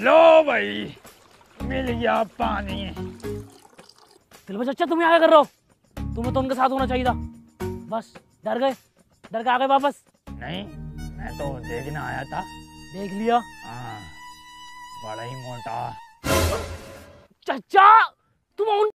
लो भाई, मिल गया पानी। दिलबर चाचा तुम यहाँ क्या कर रहे हो? तुम्हें तो उनके साथ होना चाहिए था। बस डर के आ गए वापस। नहीं, मैं तो देखने आया था। देख लिया? हाँ, बड़ा ही मोटा। चाचा तुम उन